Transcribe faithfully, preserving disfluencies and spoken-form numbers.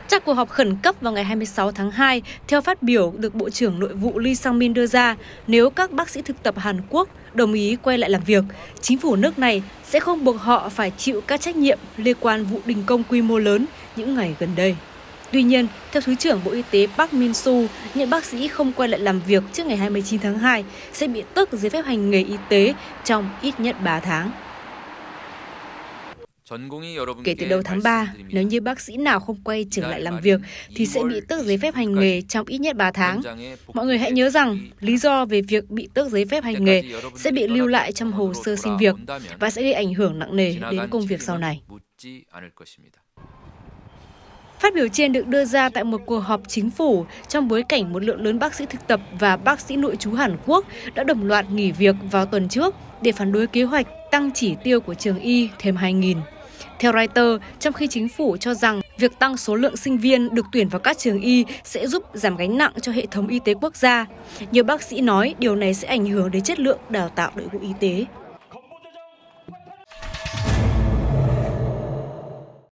Trong cuộc họp khẩn cấp vào ngày hai mươi sáu tháng hai, theo phát biểu được Bộ trưởng Nội vụ Lee Sang-min đưa ra, nếu các bác sĩ thực tập Hàn Quốc đồng ý quay lại làm việc, chính phủ nước này sẽ không buộc họ phải chịu các trách nhiệm liên quan vụ đình công quy mô lớn những ngày gần đây. Tuy nhiên, theo Thứ trưởng Bộ Y tế Park Min-soo, những bác sĩ không quay lại làm việc trước ngày hai mươi chín tháng hai sẽ bị tước giấy phép hành nghề y tế trong ít nhất ba tháng. Kể từ đầu tháng ba, nếu như bác sĩ nào không quay trở lại làm việc thì sẽ bị tước giấy phép hành nghề trong ít nhất ba tháng. Mọi người hãy nhớ rằng, lý do về việc bị tước giấy phép hành nghề sẽ bị lưu lại trong hồ sơ xin việc và sẽ gây ảnh hưởng nặng nề đến công việc sau này. Phát biểu trên được đưa ra tại một cuộc họp chính phủ trong bối cảnh một lượng lớn bác sĩ thực tập và bác sĩ nội trú Hàn Quốc đã đồng loạt nghỉ việc vào tuần trước để phản đối kế hoạch tăng chỉ tiêu của trường y thêm hai nghìn. Theo Reuters, trong khi chính phủ cho rằng việc tăng số lượng sinh viên được tuyển vào các trường y sẽ giúp giảm gánh nặng cho hệ thống y tế quốc gia, nhiều bác sĩ nói điều này sẽ ảnh hưởng đến chất lượng đào tạo đội ngũ y tế.